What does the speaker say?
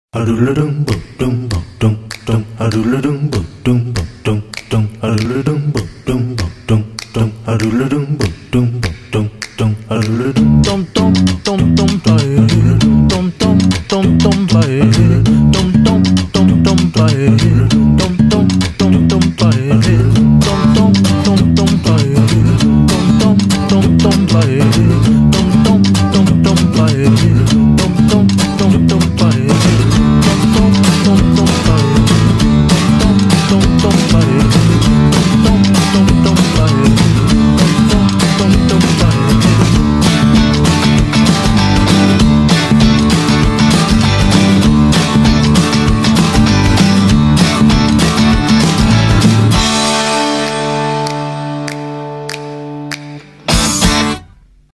Aduludum bum dum bum dum dum. Aduludum bum dum bum dum dum. Aduludum bum dum bum dum dum. Aduludum bum dum bum dum dum. Aduludum dum dum dum dum dum.